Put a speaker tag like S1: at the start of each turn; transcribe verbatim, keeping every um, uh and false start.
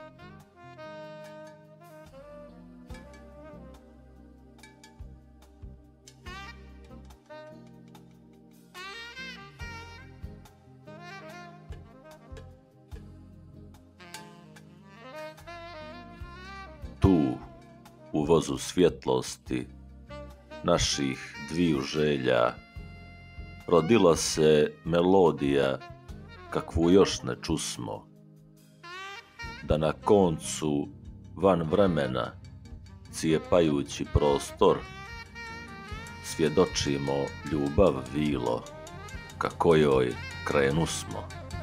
S1: Tu, u vozu svjetlosti, naših dviju želja, rodila se melodija kakvu još ne čusmo, da na koncu van vremena, cijepajući prostor, svjedočimo ljubav vilo, ka kojoj krenusmo.